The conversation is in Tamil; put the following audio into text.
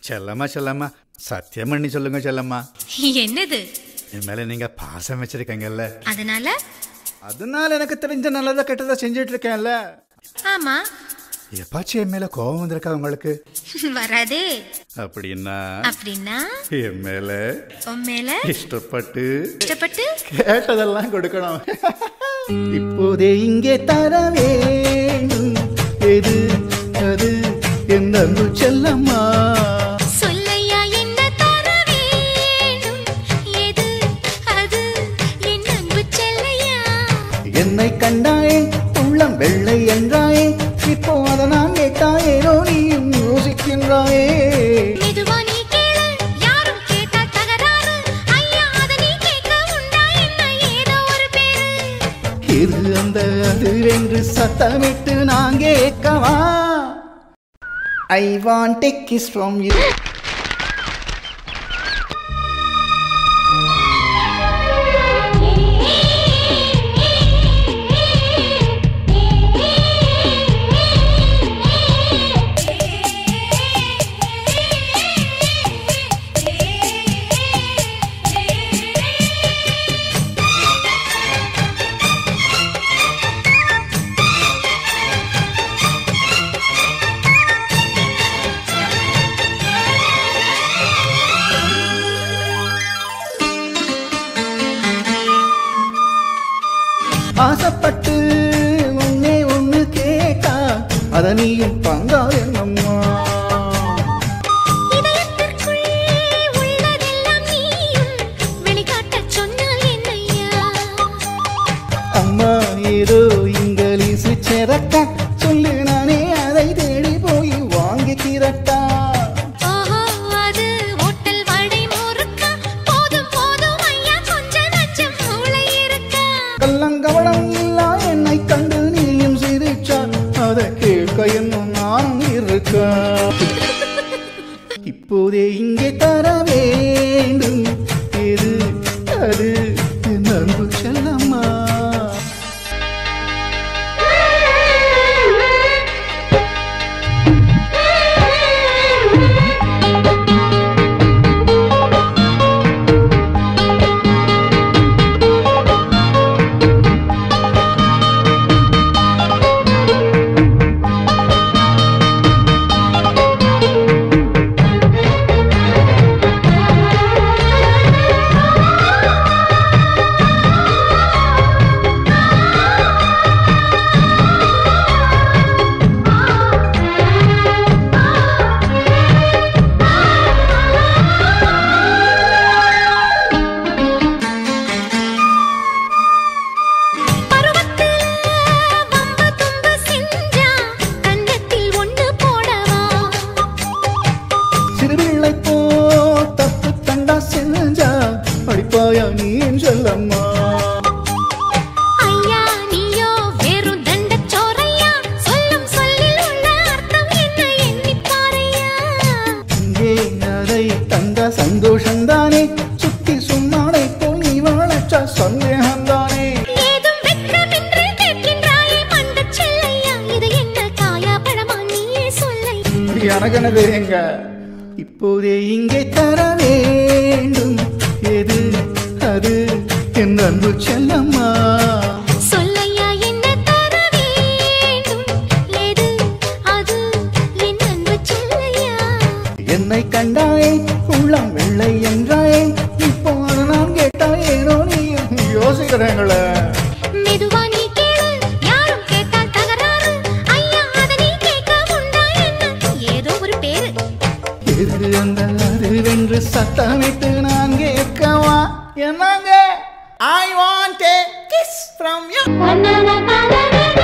செல்லம்மா செல்லம்மா சத்தியம் பண்ணி சொல்லுங்க செல்லம்மா. என்னது? என் மேல நீங்க பாசம் வச்சிருக்கீங்கல்ல, அதனால எனக்கு தெரிஞ்ச நல்லதா கெட்டதா செஞ்சுட்டு இருக்கேன்ல. ஆமா. எப்பாச்சும் என் மேல கோபம் வந்திருக்கா உங்களுக்கு? வராதே. அப்படின்னா என் மேல இஷ்டப்பட்டு கேட்டதெல்லாம் கொடுக்கணும். இப்போதே இங்கே தர வேண்டும் எது அது என் அன்பு செல்லம்மா. சொல்லையா என்ன தர வேண்டும் எது அது என் அன்பு செல்லையா. என்னை கண்டாயே உள்ளம் வெள்ளை என்றாயே, இப்போ அதை நான் கேட்டாயேனோ நீயும் யோசிக்கின்றாயே. மெதுவா நீ கேளு, யாரும் கேட்டா தகராறு. ஐயா அத நீ கேட்க உண்டா என்ன ஏதோ ஒரு பேரு. இது அந்த அது என்று சத்தமிட்டு நான் கேட்கவா? I want a kiss from you. ஆசைப்பட்டு ஒன்னே ஒன்னு கேட்டா அத நீயும் பங்கா என்னம்மா. இதயத்திற்குள் உள்ளதெல்லாம் நீயும் வெளிக்காட்டச் சொன்னால் என்னையா. அம்மா ஏதோ இங்கிலீசு செரக்கா சொல்லு, நானே அதை தேடி போய் வாங்கி திரட்டா. அது ஹோட்டல் வடை முறுக்கா. போதும் போதும் ஐயா கொஞ்ச நஞ்சம் மூளை இருக்கா. கள்ளங்கவளம் இல்லா என்னை கண்டு நீயும் சிரிச்சா, அதை கேட்க என்னும் நானும் இருக்கா. இப்போதே இங்கே தர வேண்டும் எது அது என் அன்பு செல்லம்மா. சந்தோஷந்தானே சுத்தி சும்மானை போல் நீ வாழச்சா சந்தேகந்தானே. ஏதும் வெட்கமின்றி கேட்கின்றாயே மண்டச் செல்லையா. இது என்ன காயா பழமா நீயே சொல்லை. எனக்கெனது எங்க. இப்போதே இங்கே தர வேண்டும் எது அது என் அன்பு செல்லம்மா. சொல்லையா என்ன தர வேண்டும் எது அது என் அன்பு செல்லையா. என்னை கண்டாயே உள்ளம் வெள்ளை என்றாயே, இப்போ நான் கேட்டாயேனோ நீயும் யோசிக்கிறேங்கள. மெதுவா நீ கேளு, யாரும் கேட்டால் தகராறு. ஐயா அத நீ கேட்க உண்டா என்ன ஏதோ ஒரு பேரு. இது அந்த அதுவென்று சத்தமிட்டு நான் கேட்கவா? என்னங்க I want a kiss from you.